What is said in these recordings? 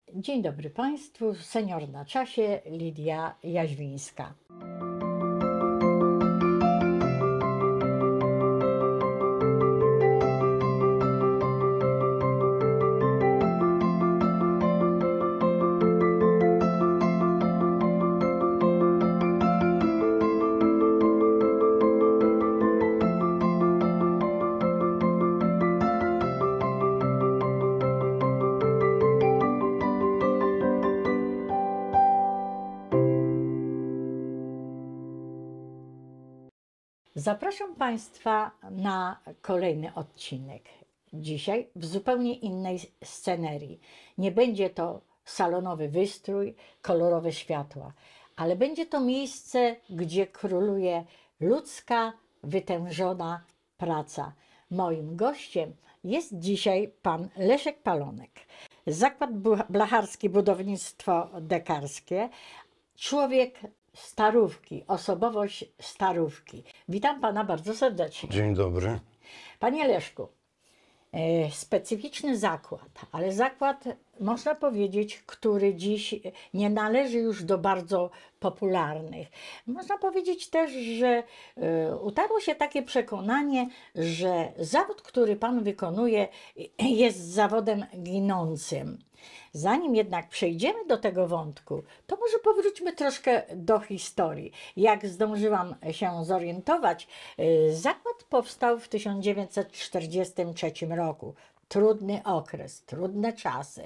Dzień dobry Państwu, senior na czasie, Lidia Jaźwińska. Zapraszam Państwa na kolejny odcinek. Dzisiaj w zupełnie innej scenerii. Nie będzie to salonowy wystrój, kolorowe światła, ale będzie to miejsce, gdzie króluje ludzka, wytężona praca. Moim gościem jest dzisiaj pan Leszek Palonek. Zakład Blacharski Budownictwo Dekarskie, człowiek Starówki, osobowość Starówki. Witam Pana bardzo serdecznie. Dzień dobry. Panie Leszku, specyficzny zakład, ale zakład, można powiedzieć, który dziś nie należy już do bardzo popularnych. Można powiedzieć też, że utarło się takie przekonanie, że zawód, który Pan wykonuje, jest zawodem ginącym. Zanim jednak przejdziemy do tego wątku, to może powróćmy troszkę do historii. Jak zdążyłam się zorientować, zakład powstał w 1943 roku. Trudny okres, trudne czasy.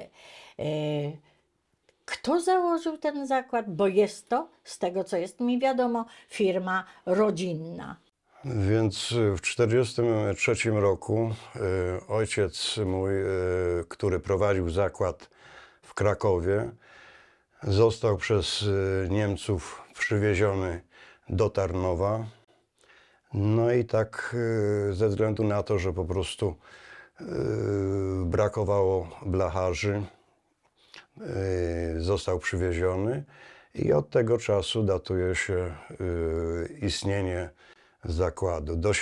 Kto założył ten zakład? Bo jest to, z tego co jest mi wiadomo, firma rodzinna. Więc w 1943 roku ojciec mój, który prowadził zakład w Krakowie, został przez Niemców przywieziony do Tarnowa. No i tak ze względu na to, że po prostu brakowało blacharzy, został przywieziony i od tego czasu datuje się istnienie zakładu. Do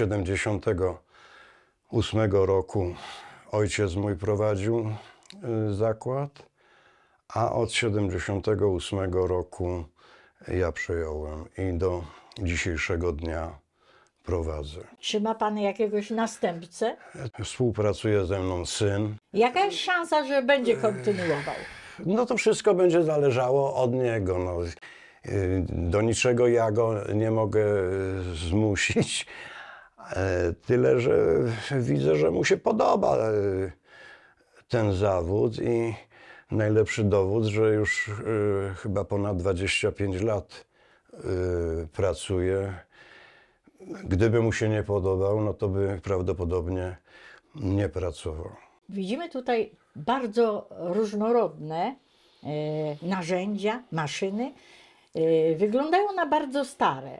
1978 roku ojciec mój prowadził zakład, a od 1978 roku ja przejąłem i do dzisiejszego dnia prowadzę. Czy ma Pan jakiegoś następcę? Współpracuje ze mną syn. Jaka jest szansa, że będzie kontynuował? No to wszystko będzie zależało od niego. No. Do niczego ja go nie mogę zmusić. Tyle, że widzę, że mu się podoba ten zawód i najlepszy dowód, że już chyba ponad 25 lat pracuje. Gdyby mu się nie podobał, no to by prawdopodobnie nie pracował. Widzimy tutaj bardzo różnorodne narzędzia, maszyny. Wyglądają na bardzo stare.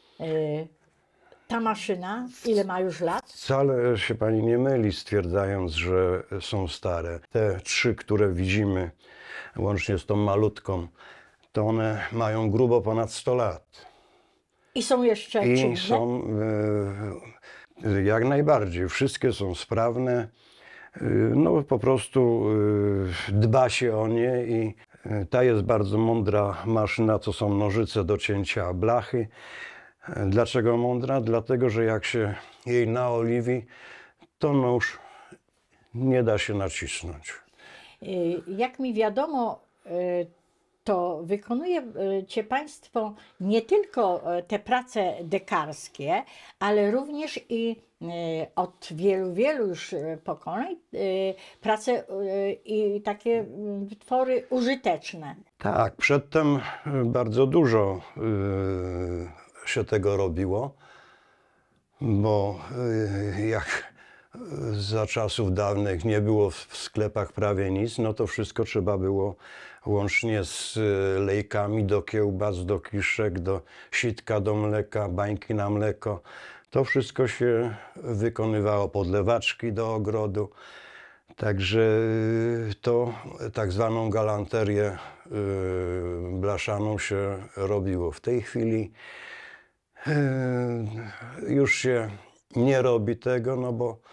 Ta maszyna, ile ma już lat? Wcale się pani nie myli, stwierdzając, że są stare. Te trzy, które widzimy, łącznie z tą malutką, to one mają grubo ponad 100 lat. I są jeszcze I czynne? są jak najbardziej. Wszystkie są sprawne. No po prostu dba się o nie i ta jest bardzo mądra maszyna, to są nożyce do cięcia blachy. Dlaczego mądra? Dlatego, że jak się jej naoliwi, to nóż nie da się nacisnąć. Jak mi wiadomo, to wykonujecie Państwo nie tylko te prace dekarskie, ale również i od wielu już pokoleń prace i takie wytwory użyteczne. Tak, przedtem bardzo dużo się tego robiło, bo jak za czasów dawnych nie było w sklepach prawie nic, no to wszystko trzeba było łącznie z lejkami do kiełbas, do kiszek, do sitka do mleka, bańki na mleko. To wszystko się wykonywało, podlewaczki do ogrodu. Także to tak zwaną galanterię blaszaną się robiło. W tej chwili już się nie robi tego, no bo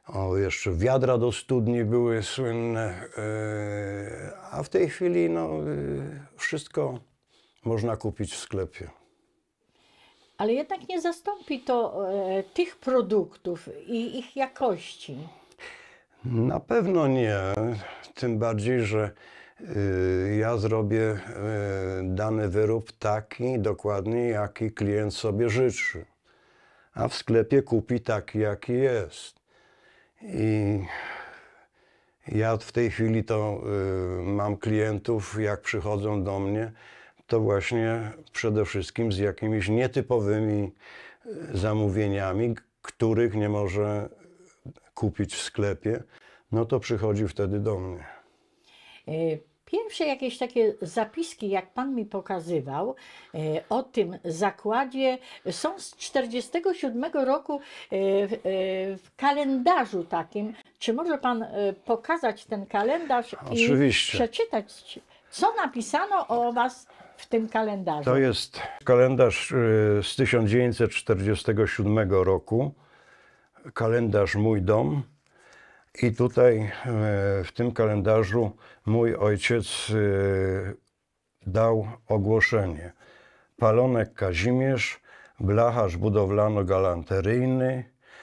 O, jeszcze wiadra do studni były słynne, a w tej chwili no, wszystko można kupić w sklepie. Ale jednak nie zastąpi to tych produktów i ich jakości. Na pewno nie, tym bardziej, że ja zrobię dany wyrób taki dokładnie, jaki klient sobie życzy, a w sklepie kupi taki, jaki jest. I ja w tej chwili to mam klientów, jak przychodzą do mnie, to właśnie przede wszystkim z jakimiś nietypowymi zamówieniami, których nie może kupić w sklepie, no to przychodzi wtedy do mnie. Pierwsze jakieś takie zapiski, jak pan mi pokazywał, o tym zakładzie są z 1947 roku w kalendarzu takim. Czy może pan pokazać ten kalendarz Oczywiście. i przeczytać, co napisano o was w tym kalendarzu? To jest kalendarz z 1947 roku, kalendarz Mój Dom. I tutaj w tym kalendarzu mój ojciec dał ogłoszenie. Palonek Kazimierz, blacharz budowlano-galanteryjny,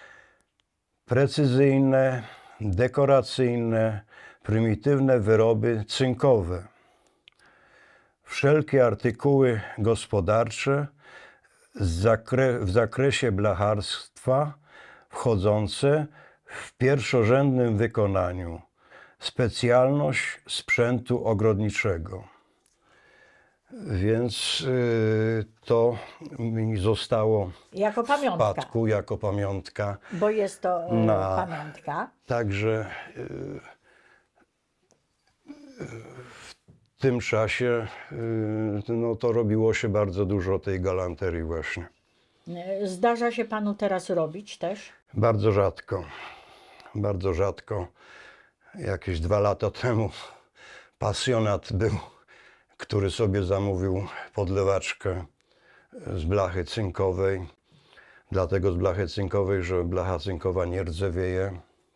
precyzyjne, dekoracyjne, prymitywne wyroby cynkowe. Wszelkie artykuły gospodarcze w zakresie blacharstwa wchodzące w pierwszorzędnym wykonaniu. Specjalność sprzętu ogrodniczego. Więc to mi zostało Jako w pamiątka, spadku jako pamiątka. bo jest to pamiątka. Także w tym czasie no, to robiło się bardzo dużo tej galanterii właśnie. Zdarza się panu teraz robić też? Bardzo rzadko. Bardzo rzadko. Jakieś 2 lata temu pasjonat był, który sobie zamówił podlewaczkę z blachy cynkowej. Dlatego z blachy cynkowej, że blacha cynkowa nie rdzewieje.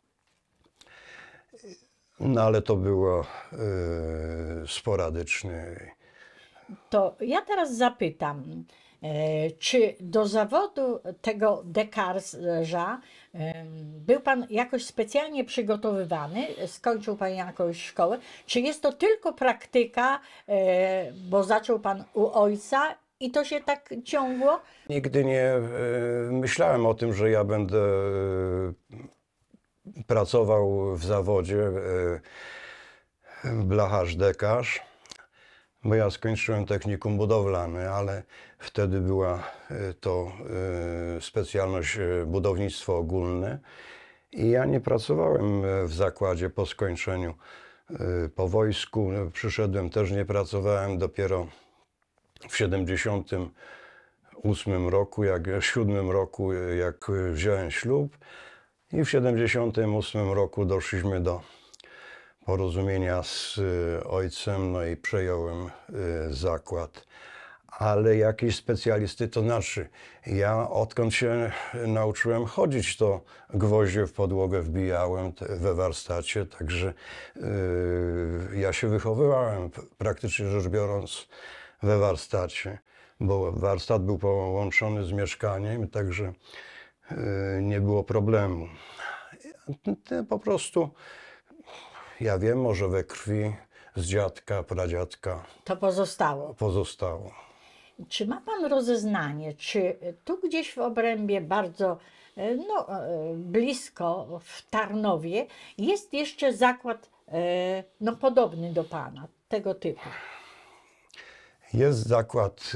No ale to było sporadycznie. To ja teraz zapytam, czy do zawodu tego dekarza był pan jakoś specjalnie przygotowywany? Skończył pan jakąś szkołę? Czy jest to tylko praktyka, bo zaczął pan u ojca i to się tak ciągło? Nigdy nie myślałem o tym, że ja będę pracował w zawodzie blacharz-dekarz, bo ja skończyłem technikum budowlane, ale wtedy była to specjalność budownictwo ogólne i ja nie pracowałem w zakładzie po skończeniu. Po wojsku przyszedłem, też nie pracowałem, dopiero w 78 roku, w 7 roku, jak wziąłem ślub i w 78 roku doszliśmy do porozumienia z ojcem, no i przejąłem zakład. Ale jakiś specjalisty, to znaczy, ja odkąd się nauczyłem chodzić, to gwoździe w podłogę wbijałem we warsztacie, także ja się wychowywałem, praktycznie rzecz biorąc, we warsztacie, bo warsztat był połączony z mieszkaniem, także nie było problemu. Po prostu, ja wiem, może we krwi z dziadka, pradziadka To pozostało. pozostało. Czy ma pan rozeznanie, czy tu gdzieś w obrębie bardzo blisko w Tarnowie jest jeszcze zakład podobny do pana, tego typu? Jest zakład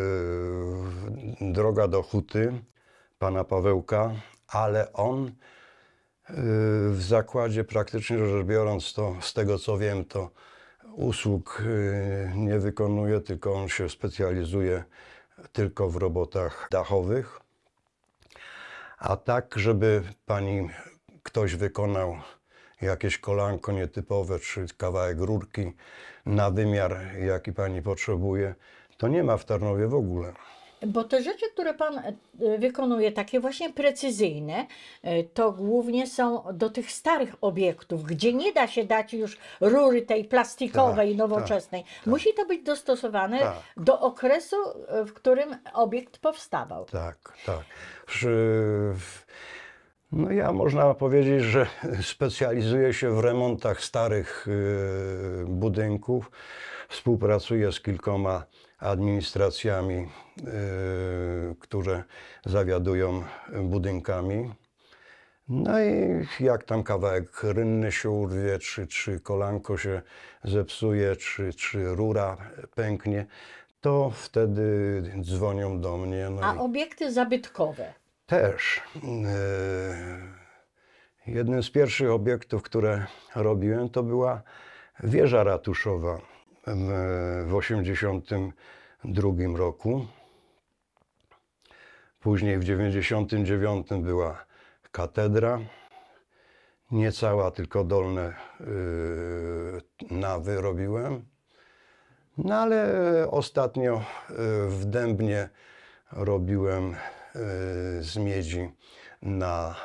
Droga do Huty pana Pawełka, ale on w zakładzie praktycznie rzecz biorąc, to z tego co wiem, to usług nie wykonuje, tylko on się specjalizuje tylko w robotach dachowych. A tak, żeby ktoś wykonał jakieś kolanko nietypowe, czy kawałek rurki na wymiar, jaki pani potrzebuje, to nie ma w Tarnowie w ogóle. Bo te rzeczy, które pan wykonuje, takie właśnie precyzyjne, to głównie są do tych starych obiektów, gdzie nie da się dać już rury tej plastikowej, Tak, nowoczesnej. Musi to być dostosowane Tak. do okresu, w którym obiekt powstawał. Tak, tak. No ja można powiedzieć, że specjalizuję się w remontach starych budynków. Współpracuję z kilkoma administracjami, które zawiadują budynkami. No i jak tam kawałek rynny się urwie, czy kolanko się zepsuje, czy rura pęknie, to wtedy dzwonią do mnie. No A i obiekty zabytkowe? też. Jednym z pierwszych obiektów, które robiłem, to była wieża ratuszowa w 1982 roku. Później w 1999 była katedra. Nie cała, tylko dolne nawy robiłem. No ale ostatnio w Dębnie robiłem z miedzi na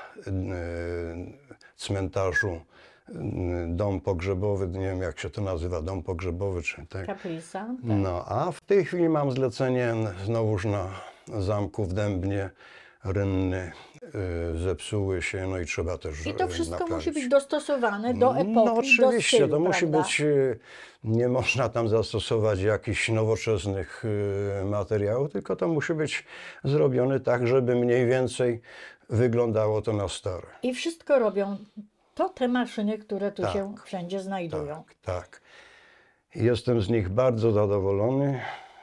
cmentarzu dom pogrzebowy, nie wiem jak się to nazywa, dom pogrzebowy czy tak. Kaplica? Tak. No, a w tej chwili mam zlecenie znowuż na zamku w Dębnie. Rynny zepsuły się, no i trzeba też I to wszystko naprawić. musi być dostosowane do epoki, No oczywiście, do stylu, to musi prawda? być, nie można tam zastosować jakichś nowoczesnych materiałów, tylko to musi być zrobione tak, żeby mniej więcej wyglądało to na stare. I wszystko robią to te maszyny, które tu Tak, się wszędzie znajdują. Tak, tak. Jestem z nich bardzo zadowolony.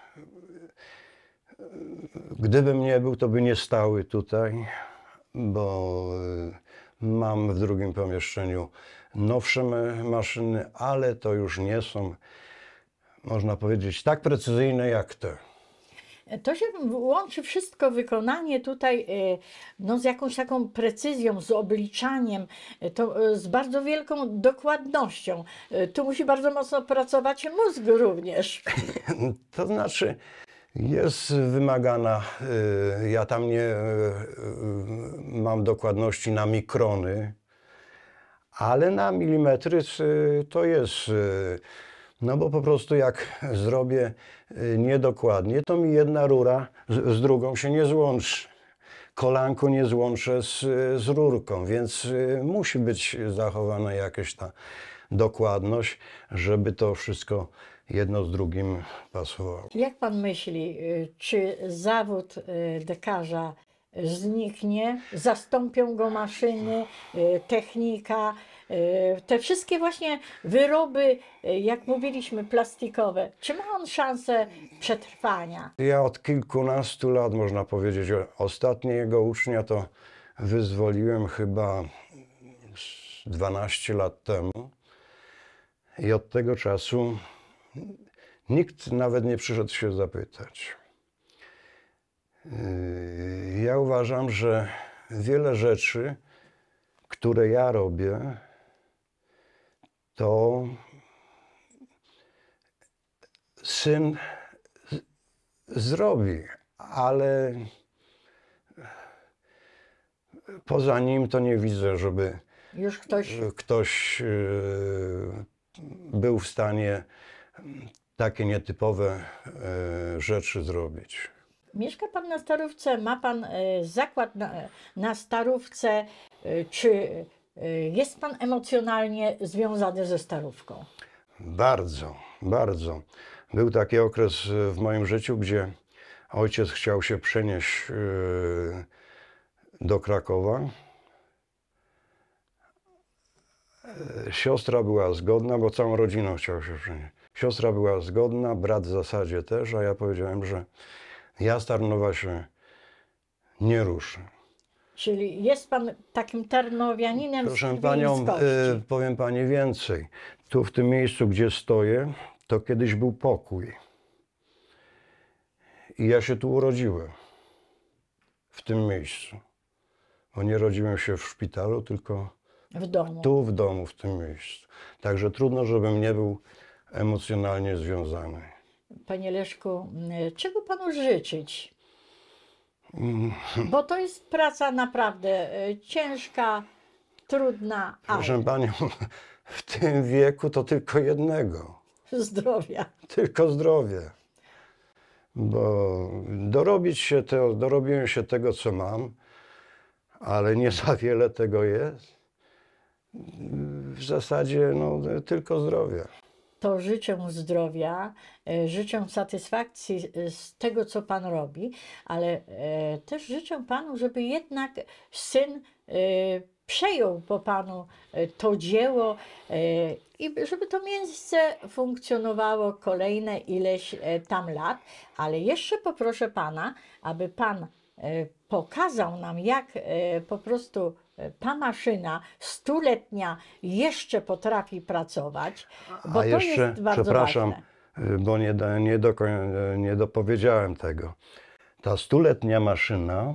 Gdybym nie był, to by nie stały tutaj, bo mam w drugim pomieszczeniu nowsze maszyny, ale to już nie są, można powiedzieć, tak precyzyjne jak te. To się łączy wszystko, wykonanie tutaj no, z jakąś taką precyzją, z obliczaniem, z bardzo wielką dokładnością. Tu musi bardzo mocno pracować mózg również. To znaczy, jest wymagana, ja tam nie mam dokładności na mikrony, ale na milimetry to jest, no bo po prostu jak zrobię niedokładnie, to mi jedna rura z drugą się nie złączy. Kolanko nie złączę z rurką, więc musi być zachowana jakaś ta dokładność, żeby to wszystko jedno z drugim pasowało. Jak pan myśli, czy zawód dekarza zniknie, zastąpią go maszyny, technika, te wszystkie właśnie wyroby, jak mówiliśmy, plastikowe, czy ma on szansę przetrwania? Ja od kilkunastu lat, można powiedzieć, ostatniego ucznia to wyzwoliłem chyba 12 lat temu i od tego czasu nikt nawet nie przyszedł się zapytać. Ja uważam, że wiele rzeczy, które ja robię, to syn zrobi, ale poza nim to nie widzę, żeby Już ktoś był w stanie takie nietypowe rzeczy zrobić. mieszka pan na Starówce, ma pan zakład na Starówce, czy jest pan emocjonalnie związany ze Starówką? Bardzo, bardzo. Był taki okres w moim życiu, gdzie ojciec chciał się przenieść do Krakowa. Siostra była zgodna, bo całą rodziną chciał się przenieść. Siostra była zgodna, brat w zasadzie też, a ja powiedziałem, że ja z Tarnowa się nie ruszę. Czyli jest pan takim tarnowianinem z Proszę krwi i panią, z kości. powiem pani więcej. Tu w tym miejscu, gdzie stoję, to kiedyś był pokój. I ja się tu urodziłem. W tym miejscu. Bo nie rodziłem się w szpitalu, tylko W domu. tu w domu, w tym miejscu. Także trudno, żebym nie był emocjonalnie związany. Panie Leszku, czego panu życzyć? Bo to jest praca naprawdę ciężka, trudna, ale Proszę panią, w tym wieku to tylko jednego. zdrowia. Tylko zdrowie. Bo dorobiłem się tego, co mam, ale nie za wiele tego jest. W zasadzie no, tylko zdrowie. To życzę zdrowia, życzę satysfakcji z tego, co Pan robi, ale też życzę Panu, żeby jednak syn przejął po Panu to dzieło i żeby to miejsce funkcjonowało kolejne ileś tam lat. Ale jeszcze poproszę Pana, aby Pan pokazał nam, jak po prostu ta maszyna stuletnia jeszcze potrafi pracować, bo A to jeszcze, jest bardzo przepraszam, ważne. bo nie dopowiedziałem tego. Ta stuletnia maszyna,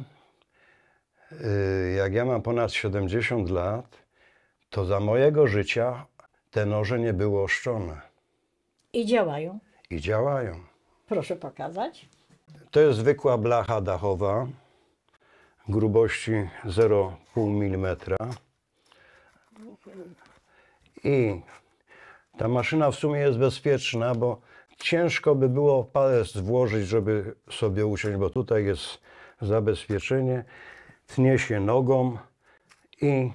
jak ja mam ponad 70 lat, to za mojego życia te noże nie były oszczone I działają. i działają. Proszę pokazać. To jest zwykła blacha dachowa grubości 0,5 mm. I ta maszyna w sumie jest bezpieczna, bo ciężko by było palec włożyć, żeby sobie usiąść, bo tutaj jest zabezpieczenie. Tnie się nogą i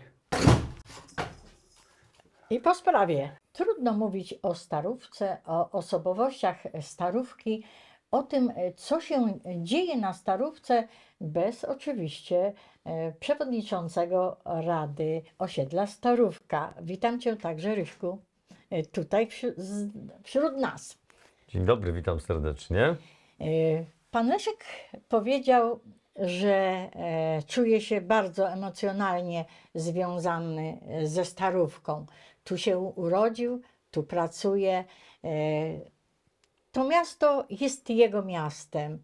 I po sprawie. Trudno mówić o starówce, o osobowościach starówki, o tym, co się dzieje na starówce, bez oczywiście przewodniczącego Rady Osiedla Starówka. Witam Cię także, Ryśku, tutaj wśród nas. Dzień dobry, witam serdecznie. Pan Leszek powiedział, że czuje się bardzo emocjonalnie związany ze Starówką. Tu się urodził, tu pracuje. To miasto jest jego miastem.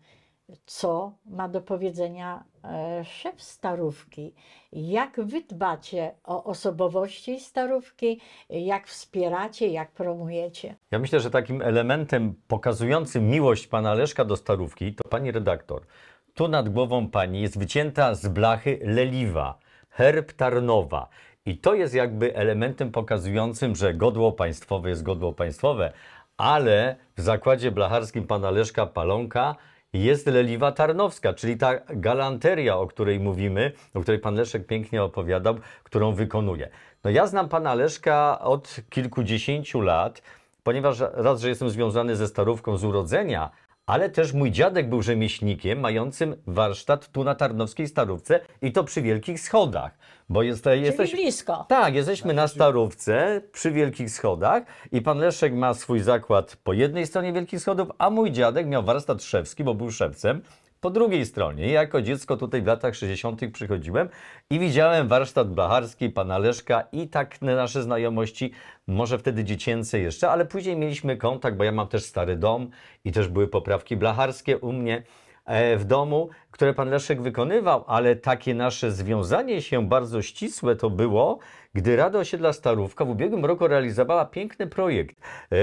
Co ma do powiedzenia szef Starówki? Jak wy dbacie o osobowości Starówki? Jak wspieracie, jak promujecie? Ja myślę, że takim elementem pokazującym miłość pana Leszka do Starówki to pani redaktor. Tu nad głową pani jest wycięta z blachy leliwa, herb Tarnowa. I to jest jakby elementem pokazującym, że godło państwowe jest godło państwowe, ale w zakładzie blacharskim pana Leszka Palonka jest leliwa tarnowska, czyli ta galanteria, o której mówimy, o której pan Leszek pięknie opowiadał, którą wykonuje. No ja znam pana Leszka od kilkudziesięciu lat, ponieważ raz, że jestem związany ze Starówką z urodzenia, ale też mój dziadek był rzemieślnikiem mającym warsztat tu na tarnowskiej Starówce i to przy Wielkich Schodach. Bo Czyli blisko. Tak, jesteśmy na Starówce przy Wielkich Schodach i pan Leszek ma swój zakład po jednej stronie Wielkich Schodów, a mój dziadek miał warsztat szewski, bo był szewcem, po drugiej stronie. I jako dziecko tutaj w latach 60. przychodziłem i widziałem warsztat blacharski pana Leszka i tak nasze znajomości, może wtedy dziecięce jeszcze, ale później mieliśmy kontakt, bo ja mam też stary dom i też były poprawki blacharskie u mnie w domu, które pan Leszek wykonywał, ale takie nasze związanie się bardzo ścisłe to było, gdy Rada Osiedla Starówka w ubiegłym roku realizowała piękny projekt.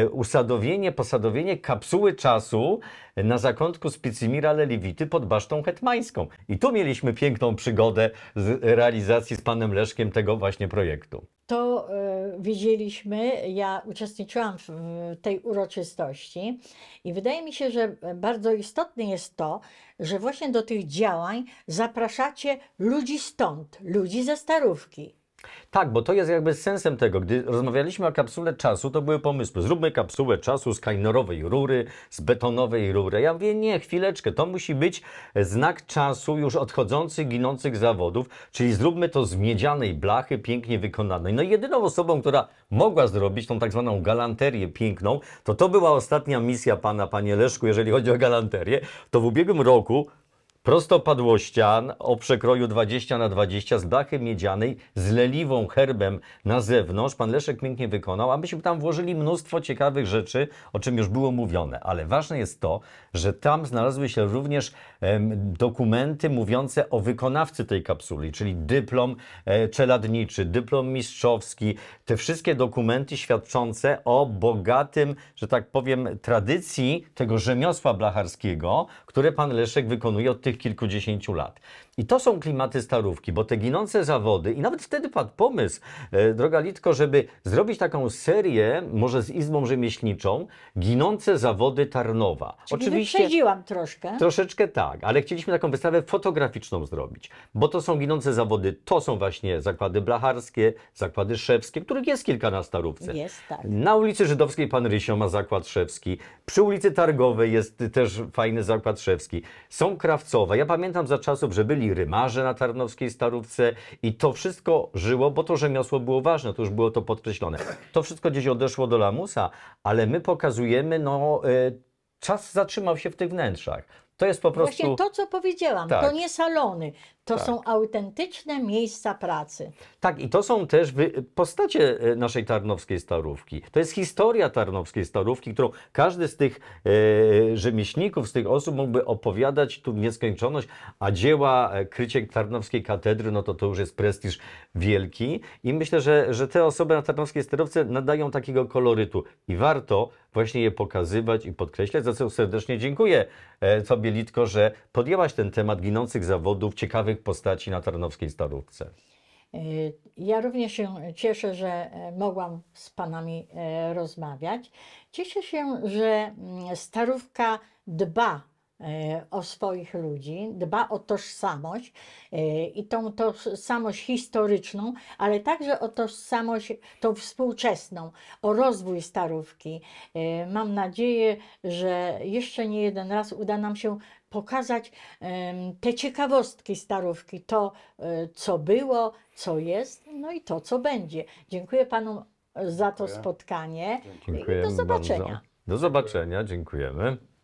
Posadowienie kapsuły czasu na zakątku Spicimira Lelewity pod Basztą Hetmańską. I tu mieliśmy piękną przygodę z realizacji z panem Leszkiem tego właśnie projektu. To widzieliśmy, ja uczestniczyłam w tej uroczystości i wydaje mi się, że bardzo istotne jest to, że właśnie do tych działań zapraszacie ludzi stąd, ludzi ze Starówki. Tak, bo to jest jakby sensem tego. Gdy rozmawialiśmy o kapsule czasu, to były pomysły. Zróbmy kapsułę czasu z kajnorowej rury, z betonowej rury. Ja mówię, nie, chwileczkę, to musi być znak czasu już odchodzących, ginących zawodów, czyli zróbmy to z miedzianej blachy, pięknie wykonanej. No i jedyną osobą, która mogła zrobić tą tak zwaną galanterię piękną, to była ostatnia misja pana, panie Leszku, jeżeli chodzi o galanterię, to w ubiegłym roku prostopadłościan o przekroju 20×20 z blachy miedzianej, z leliwą, herbem na zewnątrz. Pan Leszek pięknie wykonał, a myśmy tam włożyli mnóstwo ciekawych rzeczy, o czym już było mówione. Ale ważne jest to, że tam znalazły się również dokumenty mówiące o wykonawcy tej kapsuli, czyli dyplom czeladniczy, dyplom mistrzowski, te wszystkie dokumenty świadczące o bogatym, że tak powiem, tradycji tego rzemiosła blacharskiego, które pan Leszek wykonuje od tych tych kilkudziesięciu lat. I to są klimaty Starówki, bo te ginące zawody, i nawet wtedy padł pomysł, droga Litko, żeby zrobić taką serię, może z Izbą Rzemieślniczą, ginące zawody Tarnowa. Czyli wyprzedziłam troszkę. Troszeczkę tak, ale chcieliśmy taką wystawę fotograficzną zrobić, bo to są ginące zawody, to są właśnie zakłady blacharskie, zakłady szewskie, których jest kilka na Starówce. Jest, tak. Na ulicy Żydowskiej pan Rysio ma zakład szewski, przy ulicy Targowej jest też fajny zakład szewski, są krawcowe. Ja pamiętam za czasów, że byli rymarze na tarnowskiej Starówce i to wszystko żyło, bo to rzemiosło było ważne, to już było to podkreślone. To wszystko gdzieś odeszło do lamusa, ale my pokazujemy, czas zatrzymał się w tych wnętrzach. To jest po prostu... Właśnie to, co powiedziałam, Tak. to nie salony, to Tak. są autentyczne miejsca pracy. Tak, i to są też postacie naszej tarnowskiej Starówki. To jest historia tarnowskiej Starówki, którą każdy z tych rzemieślników, z tych osób mógłby opowiadać tu w nieskończoność, a dzieła Kryciek Tarnowskiej Katedry, no to już jest prestiż wielki. I myślę, że te osoby na tarnowskiej Starówce nadają takiego kolorytu i warto właśnie je pokazywać i podkreślać, za co serdecznie dziękuję Tobie, Litko, że podjęłaś ten temat ginących zawodów, ciekawych postaci na tarnowskiej Starówce. Ja również się cieszę, że mogłam z panami rozmawiać. Cieszę się, że Starówka dba o swoich ludzi, dba o tożsamość i tą tożsamość historyczną, ale także o tożsamość tą współczesną, o rozwój Starówki. Mam nadzieję, że jeszcze nie jeden raz uda nam się pokazać te ciekawostki Starówki, to co było, co jest, no i to co będzie. Dziękuję panom za to spotkanie i do zobaczenia. Bardzo. Do zobaczenia, dziękujemy.